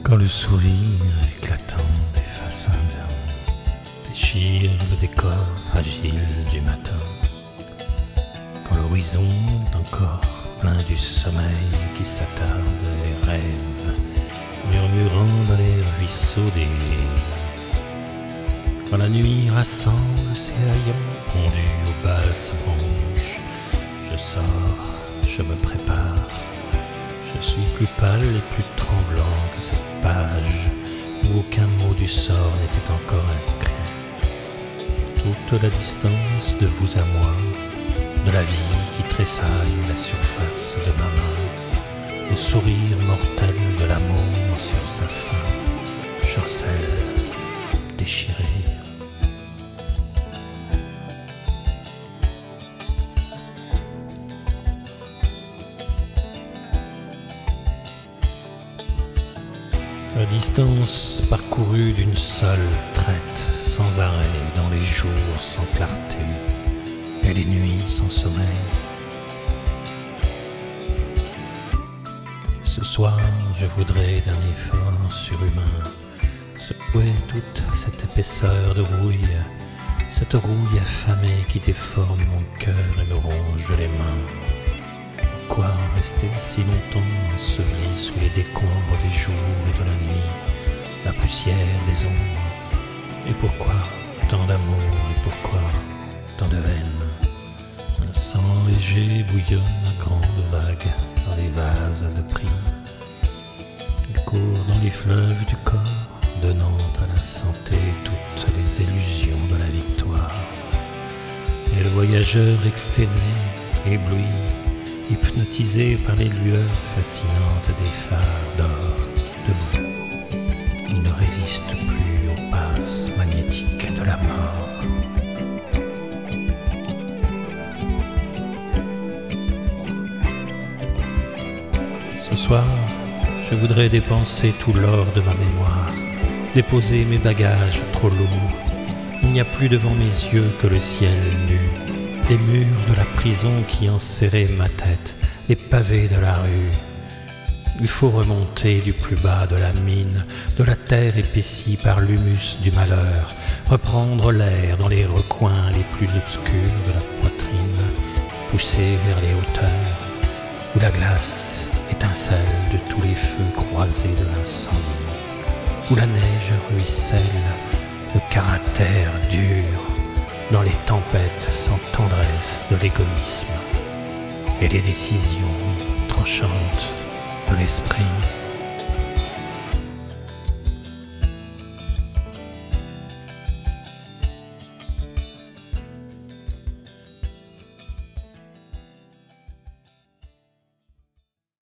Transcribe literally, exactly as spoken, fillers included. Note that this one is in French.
Quand le sourire éclatant des façades déchire le décor fragile du matin, quand l'horizon d'un corps plein du sommeil qui s'attarde les rêves, murmurant dans les ruisseaux des quand la nuit rassemble ses haillons pondus aux basses branches, je sors, je me prépare. Je suis plus pâle et plus tremblant que cette page où aucun mot du sort n'était encore inscrit. Toute la distance de vous à moi, de la vie qui tressaille à la surface de ma main, au sourire mortel de l'amour sur sa fin, chancelle, déchirée. La distance parcourue d'une seule traite, sans arrêt, dans les jours sans clarté et les nuits sans sommeil. Et ce soir, je voudrais d'un effort surhumain secouer toute cette épaisseur de rouille, cette rouille affamée qui déforme mon cœur et me ronge les mains. Pourquoi rester si longtemps enseveli sous les décombres des jours et de la nuit, la poussière des ombres? Et pourquoi tant d'amour et pourquoi tant de haine? Un sang léger bouillonne à grandes vagues dans les vases de prix. Il court dans les fleuves du corps, donnant à la santé toutes les illusions de la victoire. Et le voyageur exténué, ébloui, hypnotisé par les lueurs fascinantes des phares d'or debout, il ne résiste plus aux passes magnétiques de la mort. Ce soir, je voudrais dépenser tout l'or de ma mémoire, déposer mes bagages trop lourds. Il n'y a plus devant mes yeux que le ciel nu, les murs de la prison qui enserraient ma tête, les pavés de la rue. Il faut remonter du plus bas de la mine, de la terre épaissie par l'humus du malheur, reprendre l'air dans les recoins les plus obscurs de la poitrine, pousser vers les hauteurs, où la glace étincelle de tous les feux croisés de l'incendie, où la neige ruisselle, le caractère dur, dans les tempêtes sans tendresse de l'égoïsme et les décisions tranchantes de l'esprit.